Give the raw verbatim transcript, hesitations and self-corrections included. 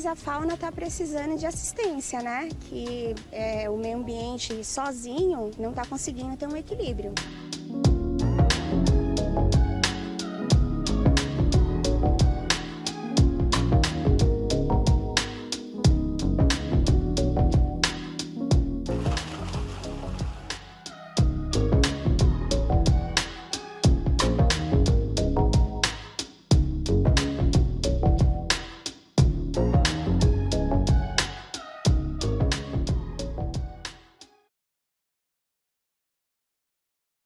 a fauna está precisando de assistência, né? Que é, o meio ambiente sozinho não está conseguindo ter um equilíbrio.